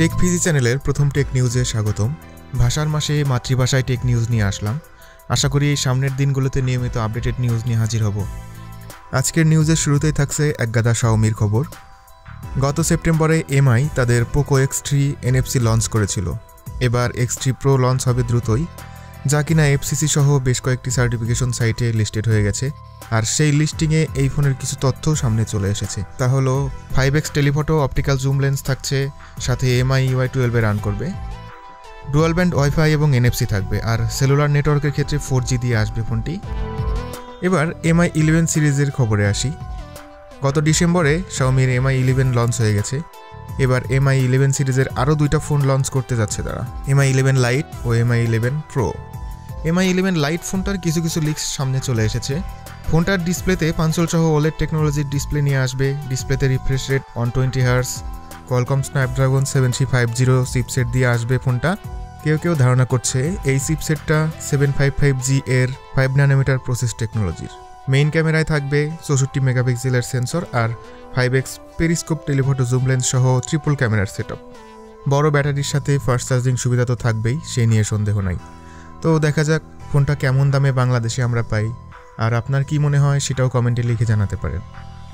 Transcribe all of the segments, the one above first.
Take Fiji চ্যানেলের প্রথম take নিউজে স্বাগতম। ভাষার মাসে মাতৃভাষায় টেক নিউজ নিয়ে আসলাম। আশা করি এই সামনের দিনগুলোতে নিয়মিত আপডেটেড নিউজ নিয়ে হাজির হব। আজকের নিউজের শুরুতেই থাকছে একগাদা শাওমির খবর। গত সেপ্টেম্বরে এমআই তাদের পোকো X3 NFC লঞ্চ করেছিল। এবার X3 Pro লঞ্চ হবে দ্রুতই, যা কিনা FCC সহ বেশ কয়েকটি সার্টিফিকেশন সাইটে লিস্টেড হয়ে গেছে। আর সেই লিস্টিংয়ে এই ফোনের কিছু তথ্যও সামনে চলে এসেছে। তা হলো 5x telephoto optical zoom lens থাকছে, সাথে MI UI12 রান করবে, ডুয়াল ব্যান্ড ওয়াইফাই এবং NFC থাকবে, আর সেলুলার নেটওয়ার্কের ক্ষেত্রে 4G দিয়ে আসবে ফোনটি। এবার MI 11 সিরিজের খবরে আসি। গত ডিসেম্বরে শাওমির MI 11 লঞ্চ হয়ে গেছে। এবার MI 11 সিরিজের আরও দুইটা ফোন লঞ্চ করতে যাচ্ছে তারা, MI 11 লাইট ও MI 11 প্রো। MI 11 লাইট ফোনটার কিছু লিক্স সামনে চলে এসেছে। ফোনটার ডিসপ্লেতে পাঞ্চল সহ OLED টেকনোলজির ডিসপ্লে নিয়ে আসবে। ডিসপ্লেতে refresh rate 120 Hz, Qualcomm Snapdragon 7350 chipset দিয়ে আসবে ফোনটা। কেউ ধারণা করছে এই চিপসেটটা 755G এর 5 nm প্রসেস টেকনোলজির। মেইন ক্যামেরায় থাকবে 64 মেগাপিক্সেলের সেন্সর আর 5x periscope telephoto zoom lens সহ ট্রিপল ক্যামেরার সেটআপ। বড় ব্যাটারির সাথে ফাস্ট চার্জিং সুবিধা তো থাকবেই, সে নিয়ে সন্দেহ নাই। তো দেখা যাক ফোনটা কেমন দামে বাংলাদেশে আমরা পাই, আর আপনার কি মনে হয় সেটাও কমেন্টে লিখে জানাতে পারেন।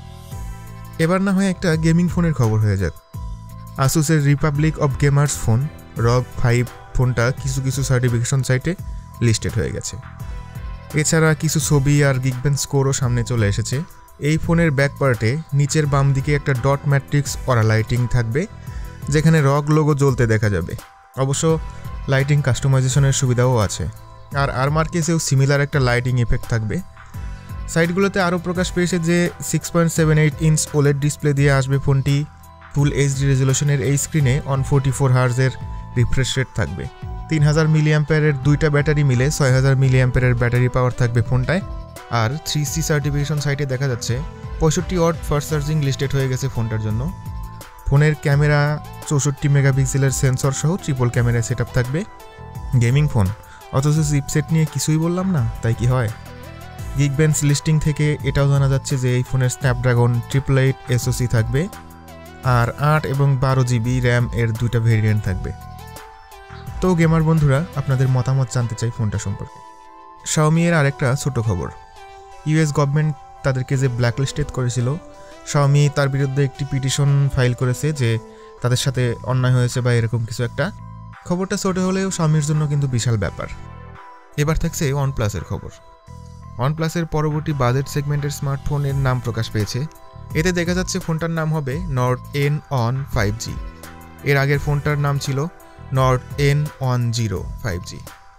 এবার না হয় একটা গেমিং ফোনের খবর হয়ে যাক। আসুসের republic of gamers phone ROG 5 ফোনটা কিছু সার্টিফিকেশন সাইটে লিস্টেড হয়ে গেছে। এছাড়া কিছু ছবি আর গিগবেঞ্চ স্কোরও সামনে চলে এসেছে। এই ফোনের ব্যাক পার্টে নিচের বাম দিকে একটা ডট ম্যাট্রিক্স অরা লাইটিং থাকবে, যেখানে ROG লোগো জ্বলতে দেখা যাবে। অবশ্য লাইটিং কাস্টমাইজেশনের সুবিধাও আছে। আর আরমার্কেসেও সিমিলার একটা লাইটিং এফেক্ট থাকবে। সাইটগুলোতে আরও প্রকাশ পেয়েছে যে 6.78 ইঞ্চ OLED ডিসপ্লে দিয়ে আসবে ফোনটি। ফুল HD রেজলিউশনের এই স্ক্রিনে 144 Hz এর রিফ্রেশ রেট থাকবে। 3000 mAh দুইটা ব্যাটারি মিলে 6000 mAh ব্যাটারি পাওয়ার থাকবে ফোনটায়। আর 3C সার্টিফিকেশন সাইটে দেখা যাচ্ছে 65 ওয়াট ফাস্ট চার্জিং লিস্টেড হয়ে গেছে ফোনটার জন্য। ফোনের ক্যামেরা 64 মেগাপিক্সেলের সেন্সর সহ ট্রিপল ক্যামেরা সেটআপ থাকবে। গেমিং ফোন, অথচ চিপসেট নিয়ে কিছুই বললাম না, তাই কি হয়? গিগবেঞ্চ লিস্টিং থেকে এটাও জানা যাচ্ছে যে এই ফোনের স্ন্যাপড্রাগন 888 SoC থাকবে, আর 8 এবং 12 GB র্যাম এর দুইটা ভেরিয়েন্ট থাকবে। তো গেমার বন্ধুরা, আপনাদের মতামত জানতে চাই ফোনটা সম্পর্কে। শাওমি এর আরেকটা ছোট খবর। US গভর্নমেন্ট তাদেরকে যে ব্ল্যাকলিস্টেড করেছিল, শাওমি তার বিরুদ্ধে একটি পিটিশন ফাইল করেছে যে তাদের সাথে অন্যায় হয়েছে বা এরকম কিছু একটা। খবরটা ছোট হলেও শাওমির জন্য কিন্তু বিশাল ব্যাপার। এবার থাকছে OnePlus-এর খবর। OnePlus-এর পরবর্তী বাজেট সেগমেন্টের স্মার্টফোনের নাম প্রকাশ পেয়েছে। এতে দেখা যাচ্ছে ফোনটার নাম হবে Nord N1 5G। এর আগের ফোনটার নাম ছিল Nord N10 5G।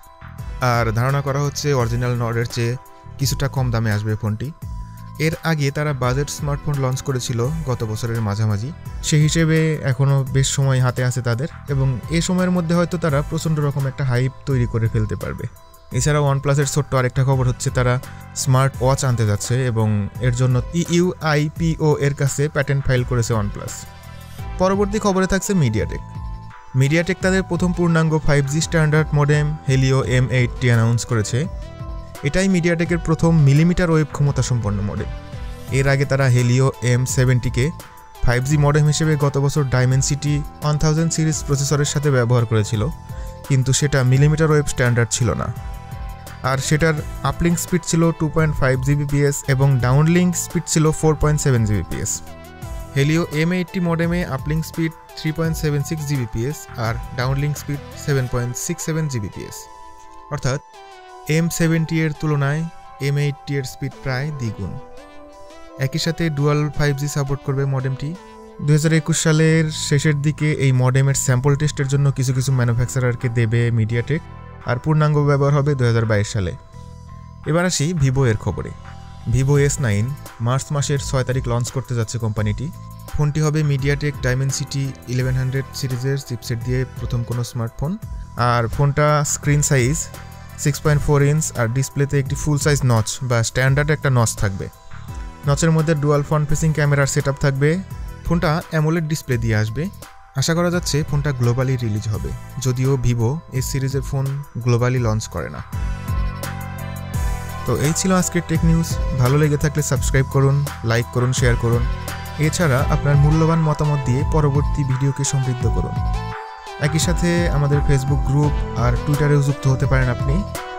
আর ধারণা করা হচ্ছে অরিজিনাল নর্ডের চেয়ে কিছুটা কম দামে আসবে ফোনটি। এর আগে তারা বাজেট স্মার্টফোন লঞ্চ করেছিল গত বছরের মাঝামাঝি। সেই হিসেবে এখনও বেশ সময় হাতে আছে তাদের, এবং এই সময়ের মধ্যে হয়তো তারা প্রচণ্ড রকম একটা হাইপ তৈরি করে ফেলতে পারবে। এছাড়া OnePlus-এর ছোট্ট আরেকটা খবর হচ্ছে তারা স্মার্ট ওয়াচ আনতে যাচ্ছে, এবং এর জন্য EUIPO এর কাছে প্যাটেন্ট ফাইল করেছে OnePlus। পরবর্তী খবরে থাকছে মিডিয়াটেক তাদের প্রথম পূর্ণাঙ্গ 5G standard modem Helio M80 announce করেছে। এটাই মিডিয়াটেকের প্রথম মিলিমিটার ওয়েভ ক্ষমতা সম্পন্ন মডেম। এর আগে তারা হেলিও M70কে 5G মডেম হিসেবে গত বছর Dimensity 1000 সিরিজ প্রসেসরের সাথে ব্যবহার করেছিল, কিন্তু সেটা মিলিমিটার ওয়েভ স্ট্যান্ডার্ড ছিল না। আর সেটার আপলিঙ্ক স্পিড ছিল 2.5 Gbps এবং ডাউনলিঙ্ক স্পিড ছিল 4.7 Gbps। হেলিও M80 মডেমে আপলিঙ্ক স্পিড 3.76 Gbps আর ডাউনলিঙ্ক স্পিড 7.67 Gbps, অর্থাৎ M70 এর তুলনায় M80 এর স্পিড প্রায় দ্বিগুণ। একই সাথে ডুয়াল 5G সাপোর্ট করবে মডেমটি। 2021 সালের শেষের দিকে এই মডেমের স্যাম্পল টেস্টের জন্য কিছু ম্যানুফ্যাকচারারকে দেবে মিডিয়াটেক, আর পূর্ণাঙ্গ ব্যবহার হবে 2022 সালে। এবার আসি ভিভো এর খবরে। ভিভো S9 মার্চ মাসের 6 তারিখ লঞ্চ করতে যাচ্ছে কোম্পানিটি। ফোনটি হবে মিডিয়াটেক Dimensity 1100 সিরিজের চিপসেট দিয়ে প্রথম কোনো স্মার্টফোন। আর ফোনটা স্ক্রিন সাইজ 6.4 ইঞ্চ, আর ডিসপ্লেতে একটি ফুল সাইজ নচ বা স্ট্যান্ডার্ড একটা নচ থাকবে। নচের মধ্যে ডুয়াল ফ্রন্ট ফেসিং ক্যামেরার সেটআপ থাকবে। ফোনটা অ্যামোলেড ডিসপ্লে দিয়ে আসবে। আশা করা যাচ্ছে ফোনটা গ্লোবালি রিলিজ হবে, যদিও ভিভো এই সিরিজের ফোন গ্লোবালি লঞ্চ করে না। তো এই ছিল আজকের টেক নিউজ। ভালো লেগে থাকলে সাবস্ক্রাইব করুন, লাইক করুন, শেয়ার করুন। এছাড়া আপনার মূল্যবান মতামত দিয়ে পরবর্তী ভিডিওকে সমৃদ্ধ করুন। একই সাথে আমাদের ফেসবুক গ্রুপ আর টুইটারেও যুক্ত হতে পারেন আপনি।